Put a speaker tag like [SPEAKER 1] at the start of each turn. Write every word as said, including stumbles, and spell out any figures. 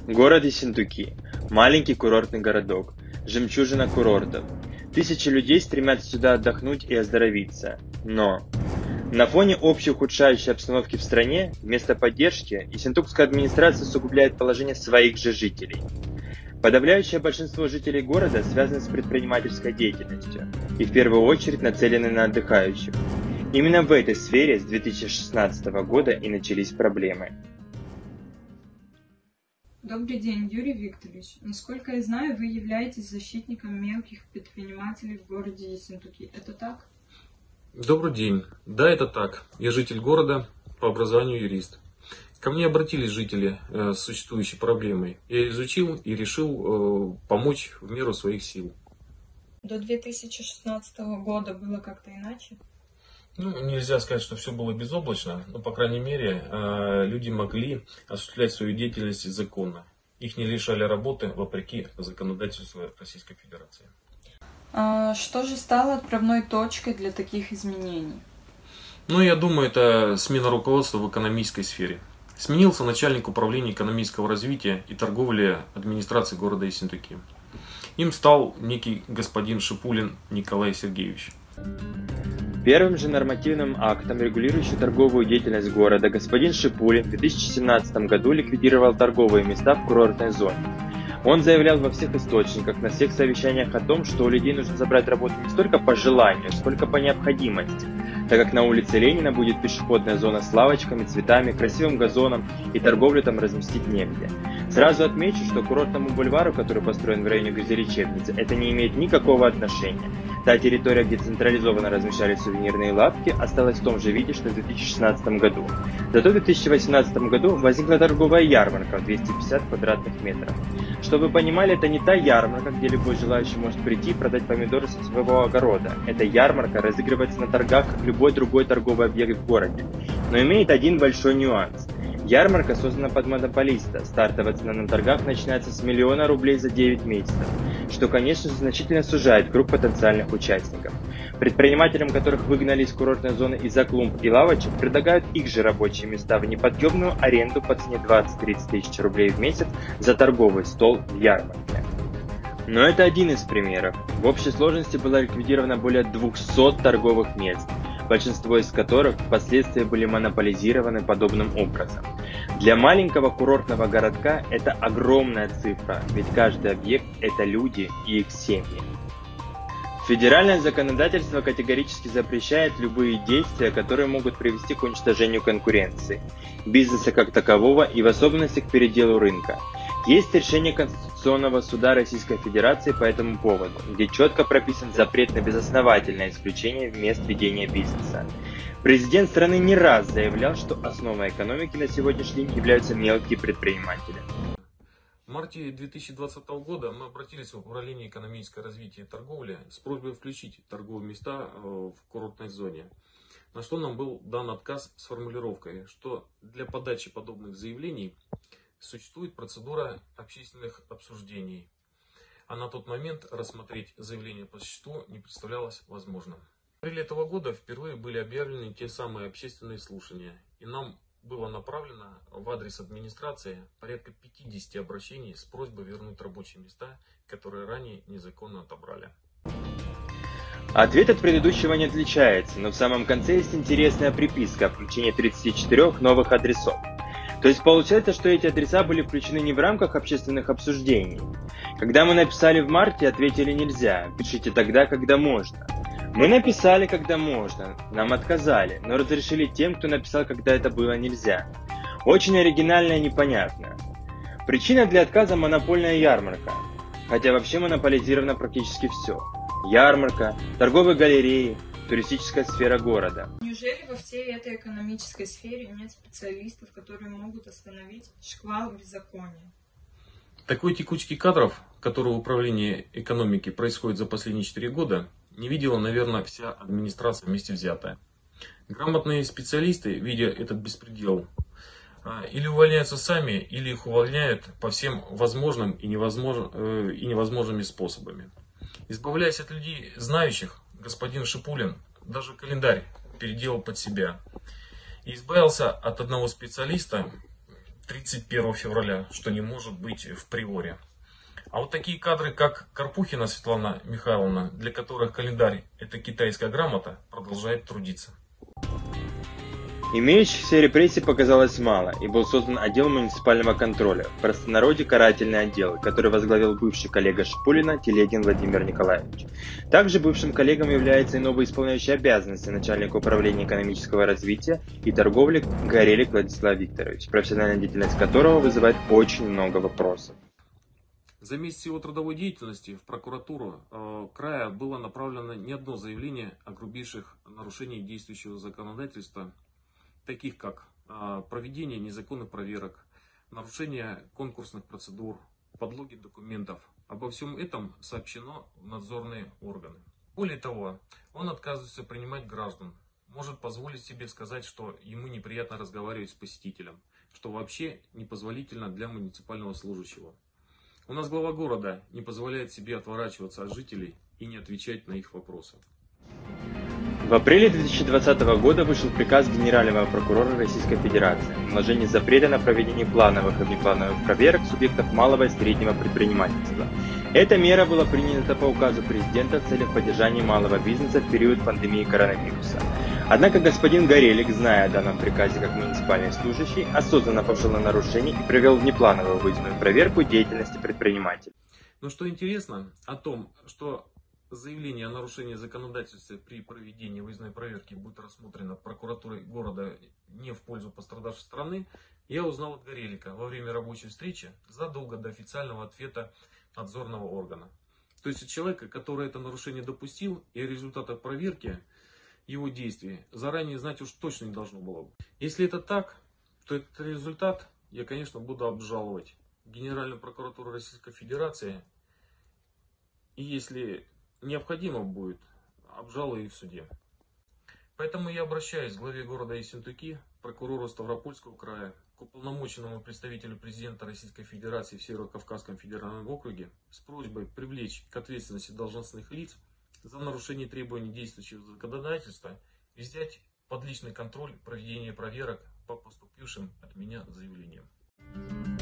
[SPEAKER 1] Город Ессентуки – маленький курортный городок, жемчужина курортов. Тысячи людей стремятся сюда отдохнуть и оздоровиться. Но на фоне общей ухудшающей обстановки в стране, вместо поддержки, ессентукская администрация усугубляет положение своих же жителей. Подавляющее большинство жителей города связано с предпринимательской деятельностью и в первую очередь нацелены на отдыхающих. Именно в этой сфере с две тысячи шестнадцатого года и начались проблемы.
[SPEAKER 2] Добрый день, Юрий Викторович. Насколько я знаю, вы являетесь защитником мелких предпринимателей в городе Ессентуки. Это так?
[SPEAKER 3] Добрый день. Да, это так. Я житель города, по образованию юрист. Ко мне обратились жители э, с существующей проблемой. Я изучил и решил э, помочь в меру своих сил.
[SPEAKER 2] До две тысячи шестнадцатого года было как-то иначе?
[SPEAKER 3] Ну, нельзя сказать, что все было безоблачно, но, по крайней мере, э, люди могли осуществлять свою деятельность законно. Их не лишали работы, вопреки законодательству Российской Федерации.
[SPEAKER 2] А что же стало отправной точкой для таких изменений?
[SPEAKER 3] Ну, я думаю, это смена руководства в экономической сфере. Сменился начальник управления экономического развития и торговли администрации города Ессентуки. Им стал некий господин Шипулин Николай Сергеевич.
[SPEAKER 1] Первым же нормативным актом, регулирующим торговую деятельность города, господин Шипулин в две тысячи семнадцатом году ликвидировал торговые места в курортной зоне. Он заявлял во всех источниках, на всех совещаниях о том, что у людей нужно забрать работу не столько по желанию, сколько по необходимости, так как на улице Ленина будет пешеходная зона с лавочками, цветами, красивым газоном и торговлю там разместить негде. Сразу отмечу, что к курортному бульвару, который построен в районе Грязелечебницы, это не имеет никакого отношения. Та территория, где централизованно размещались сувенирные лавки, осталась в том же виде, что в две тысячи шестнадцатом году. Зато в две тысячи восемнадцатом году возникла торговая ярмарка в двести пятьдесят квадратных метров. Чтобы вы понимали, это не та ярмарка, где любой желающий может прийти и продать помидоры со своего огорода. Эта ярмарка разыгрывается на торгах, как любой другой торговый объект в городе. Но имеет один большой нюанс. Ярмарка создана под монополиста. Стартовая цена на торгах начинается с миллиона рублей за девять месяцев, что, конечно же, значительно сужает круг потенциальных участников. Предпринимателям, которых выгнали из курортной зоны из-за клумб и лавочек, предлагают их же рабочие места в неподъемную аренду по цене двадцать-тридцать тысяч рублей в месяц за торговый стол в ярмарке. Но это один из примеров. В общей сложности было ликвидировано более двухсот торговых мест, большинство из которых впоследствии были монополизированы подобным образом. Для маленького курортного городка это огромная цифра, ведь каждый объект – это люди и их семьи. Федеральное законодательство категорически запрещает любые действия, которые могут привести к уничтожению конкуренции, бизнеса как такового и в особенности к переделу рынка. Есть решение Конституционного суда Российской Федерации по этому поводу, где четко прописан запрет на безосновательное исключение мест ведения бизнеса. Президент страны не раз заявлял, что основой экономики на сегодняшний день являются мелкие предприниматели.
[SPEAKER 3] В марте две тысячи двадцатого года мы обратились в Управление экономического развития и торговли с просьбой включить торговые места в курортной зоне. На что нам был дан отказ с формулировкой, что для подачи подобных заявлений существует процедура общественных обсуждений, а на тот момент рассмотреть заявление по существу не представлялось возможным. В апреле этого года впервые были объявлены те самые общественные слушания, и нам было направлено в адрес администрации порядка пятидесяти обращений с просьбой вернуть рабочие места, которые ранее незаконно отобрали.
[SPEAKER 1] Ответ от предыдущего не отличается, но в самом конце есть интересная приписка о включении тридцати четырёх новых адресов. То есть получается, что эти адреса были включены не в рамках общественных обсуждений. Когда мы написали в марте, ответили нельзя, пишите тогда, когда можно. Мы написали, когда можно, нам отказали, но разрешили тем, кто написал, когда это было нельзя. Очень оригинально и непонятно. Причина для отказа – монопольная ярмарка, хотя вообще монополизировано практически все. Ярмарка, торговые галереи, туристическая сфера города.
[SPEAKER 2] Неужели во всей этой экономической сфере нет специалистов, которые могут остановить шквал беззакония?
[SPEAKER 3] Такой текучки кадров, который в управлении экономики происходит за последние четыре года, не видела, наверное, вся администрация вместе взятая. Грамотные специалисты, видя этот беспредел, или увольняются сами, или их увольняют по всем возможным и, невозможным, и невозможными способами. Избавляясь от людей знающих, господин Шипулин даже календарь переделал под себя. И избавился от одного специалиста, тридцать первого февраля, что не может быть в приоре. А вот такие кадры, как Карпухина Светлана Михайловна, для которых календарь – это китайская грамота, продолжает трудиться.
[SPEAKER 1] Имеющихся репрессий показалось мало, и был создан отдел муниципального контроля, в простонародье карательный отдел, который возглавил бывший коллега Шипулина Телегин Владимир Николаевич. Также бывшим коллегом является и новый исполняющий обязанности начальника управления экономического развития и торговли Горелик Владислав Викторович, профессиональная деятельность которого вызывает очень много вопросов.
[SPEAKER 3] За месяц его трудовой деятельности в прокуратуру э, края было направлено не одно заявление о грубейших нарушениях действующего законодательства, таких как э, проведение незаконных проверок, нарушение конкурсных процедур, подлоги документов. Обо всем этом сообщено в надзорные органы. Более того, он отказывается принимать граждан, может позволить себе сказать, что ему неприятно разговаривать с посетителем, что вообще непозволительно для муниципального служащего. У нас глава города не позволяет себе отворачиваться от жителей и не отвечать на их вопросы.
[SPEAKER 1] В апреле две тысячи двадцатого года вышел приказ Генерального прокурора Российской Федерации о наложении запрета на проведение плановых и внеплановых проверок субъектов малого и среднего предпринимательства. Эта мера была принята по указу президента в целях поддержания малого бизнеса в период пандемии коронавируса. Однако господин Горелик, зная о данном приказе как муниципальный служащий, осознанно пошел на нарушение и провел внеплановую выездную проверку деятельности предпринимателей.
[SPEAKER 3] Но что интересно, о том, что заявление о нарушении законодательства при проведении выездной проверки будет рассмотрено прокуратурой города не в пользу пострадавшей стороны, я узнал от Горелика во время рабочей встречи задолго до официального ответа надзорного органа. То есть от человека, который это нарушение допустил, и о результатах проверки его действий заранее знать уж точно не должно было. Если это так, то этот результат я, конечно, буду обжаловать в Генеральную прокуратуру Российской Федерации. И если необходимо будет, обжалую и в суде. Поэтому я обращаюсь к главе города Ессентуки, прокурору Ставропольского края, к уполномоченному представителю президента Российской Федерации в Северо-Кавказском федеральном округе с просьбой привлечь к ответственности должностных лиц за нарушение требований действующего законодательства и взять под личный контроль проведение проверок по поступившим от меня заявлениям.